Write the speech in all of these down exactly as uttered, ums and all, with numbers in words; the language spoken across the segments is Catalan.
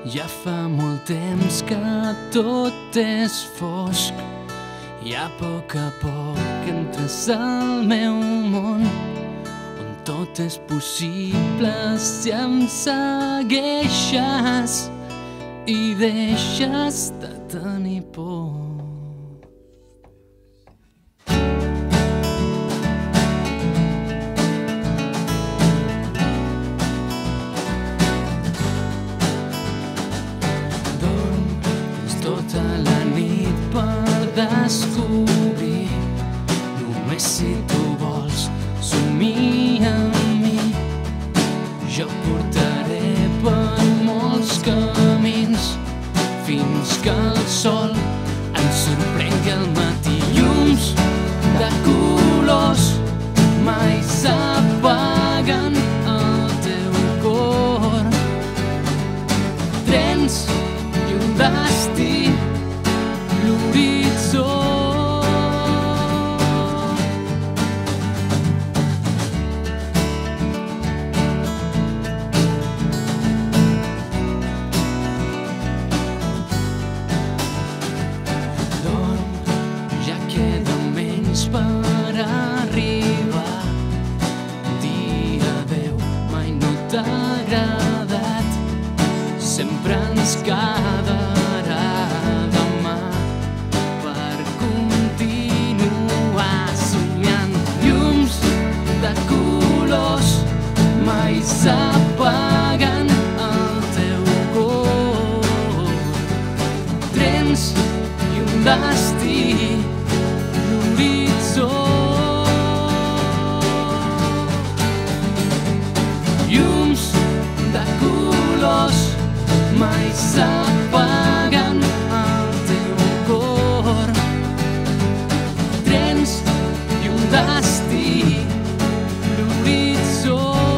Ja fa molt temps que tot és fosc i a poc a poc entres al meu món on tot és possible si em segueixes i deixes de tenir por. Tota la nit per descobrir, només si tu vols somia amb mi. Jo portaré per molts camins fins que el sol ens sorprengui al matí. Llums de colors mai s'apaguen al teu cor. Trens i un destí, l'horitzó. Dorm, ja queda menys per arribar. Dir adeu mai no t'ha agradat, sempre ens quedarà demà per continuar somiant. Llums de colors mai s'apaguen al teu cor. Trens i un destí, l'horitzó. Llums de colors mai s'apaguen al teu cor. Trens i un destí, l'horitzó.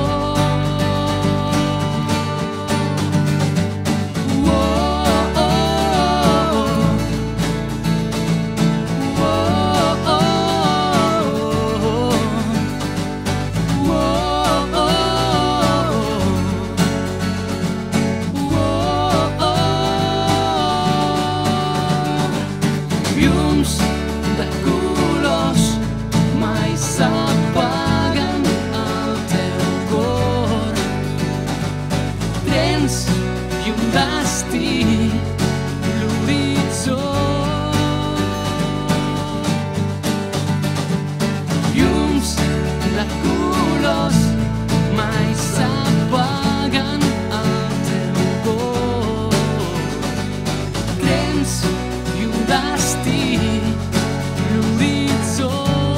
Llums de colors mai s'apaguen al teu cor. Trens i un destí, l'horitzó. Llums de colors mai s'apaguen al teu cor. Trens i un destí, l'horitzó.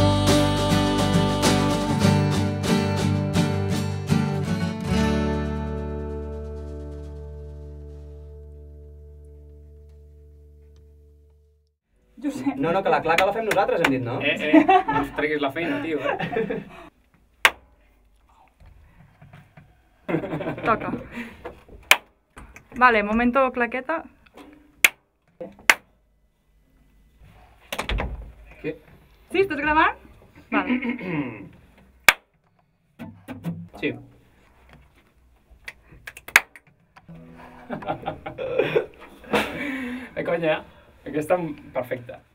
Josep. No, no, que la claca la fem nosaltres, hem dit, no? Eh, eh, no us treguis la feina, tio, eh? Toca. Vale, momento claqueta. Què? Sí, estàs gravant? Vale. Sí. De conya, aquesta perfecta.